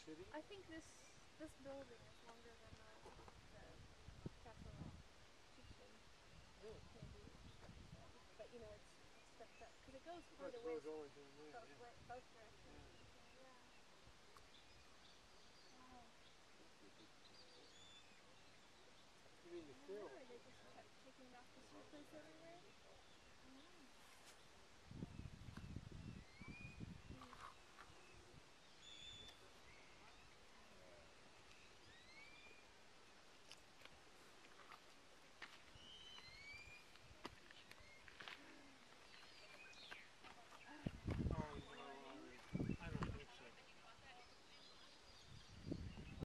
city? I think this building is longer than the castle kitchen. Oh. Maybe, but you know, it's stepped up because it goes I quite thought a it ways goes all the way down there. both Yeah. directions.